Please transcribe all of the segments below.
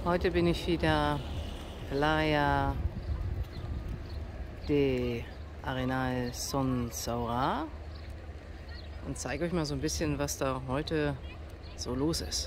Heute bin ich wieder Playa de Arenal Sonsaura und zeige euch mal so ein bisschen, was da heute so los ist.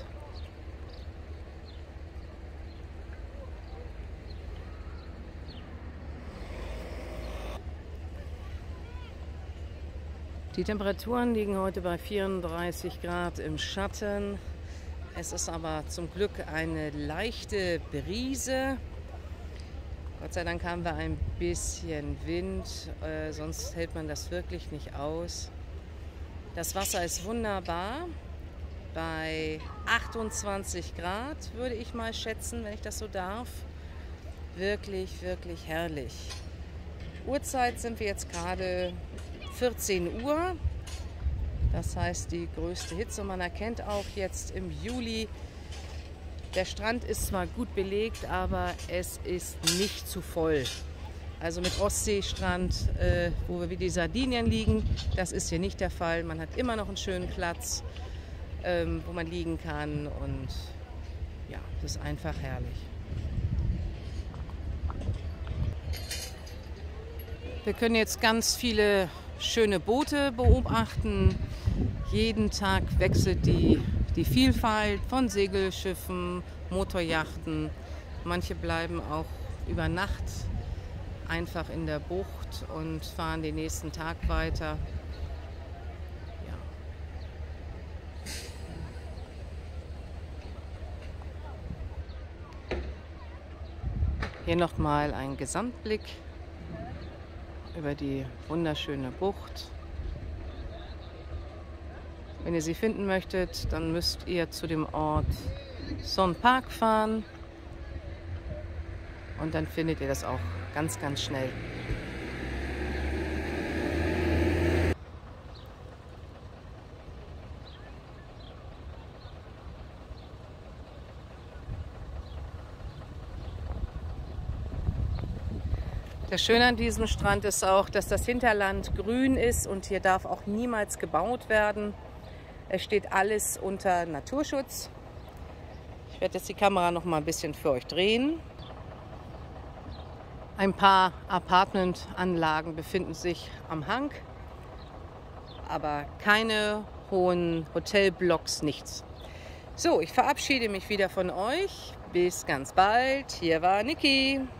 Die Temperaturen liegen heute bei 34 Grad im Schatten. Es ist aber zum Glück eine leichte Brise. Gott sei Dank haben wir ein bisschen Wind, sonst hält man das wirklich nicht aus. Das Wasser ist wunderbar, bei 28 Grad würde ich mal schätzen, wenn ich das so darf. Wirklich, wirklich herrlich. Uhrzeit sind wir jetzt gerade 14 Uhr. Das heißt, die größte Hitze. Man erkennt auch jetzt im Juli, der Strand ist zwar gut belegt, aber es ist nicht zu voll. Also mit Ostseestrand, wo wir wie die Sardinien liegen, das ist hier nicht der Fall. Man hat immer noch einen schönen Platz, wo man liegen kann, und ja, das ist einfach herrlich. Wir können jetzt ganz viele schöne Boote beobachten. Jeden Tag wechselt die Vielfalt von Segelschiffen, Motoryachten. Manche bleiben auch über Nacht einfach in der Bucht und fahren den nächsten Tag weiter. Ja. Hier nochmal ein Gesamtblick über die wunderschöne Bucht. Wenn ihr sie finden möchtet, dann müsst ihr zu dem Ort Son Park fahren und dann findet ihr das auch ganz, ganz schnell. Das Schöne an diesem Strand ist auch, dass das Hinterland grün ist und hier darf auch niemals gebaut werden. Es steht alles unter Naturschutz. Ich werde jetzt die Kamera noch mal ein bisschen für euch drehen. Ein paar Apartmentanlagen befinden sich am Hang, aber keine hohen Hotelblocks, nichts. So, ich verabschiede mich wieder von euch. Bis ganz bald. Hier war Niki.